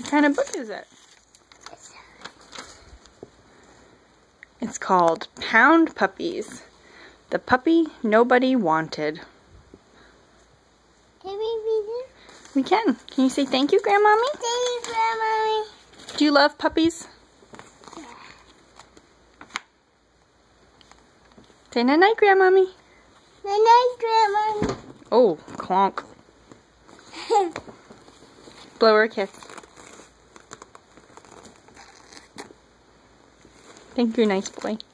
kind of book is it? It's called Pound Puppies. The Puppy Nobody Wanted. Can we read it? We can. Can you say thank you, Grandmommy? Thank you, Grandmommy. Do you love puppies? Yeah. Say night-night, Grandmommy. Night-night, Grandmommy. Oh, clonk. Blow her a kiss. Thank you, nice boy.